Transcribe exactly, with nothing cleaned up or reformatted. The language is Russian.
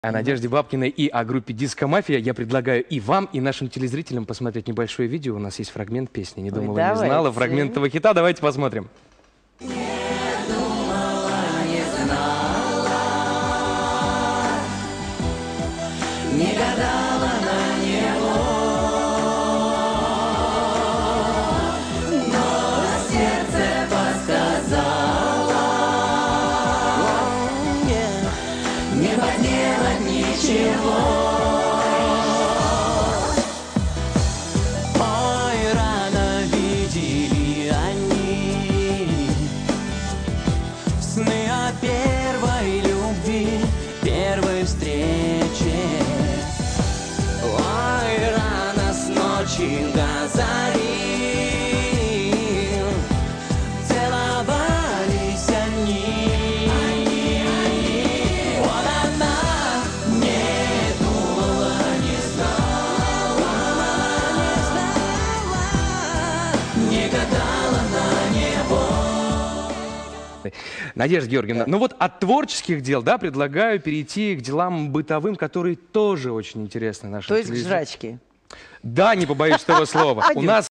О Надежде Бабкиной и о группе «Диско Мафия» я предлагаю и вам, и нашим телезрителям посмотреть небольшое видео. У нас есть фрагмент песни «Не думала, Ой, не знала», фрагмент этого хита. Давайте посмотрим. Не думала, не знала, не гадала на него, но сердце подсказало, не поделать ничего. Ой, рано видели они сны о первой любви, первой встрече. Ой, рано с ночи до зари целовались они. Вот она не думала, не знала, не гадала на него. Надежда Георгиевна, ну вот от творческих дел, да, предлагаю перейти к делам бытовым, которые тоже очень интересны нашим То есть к телезрителям. жрачке. Да, не побоюсь этого слова. У нас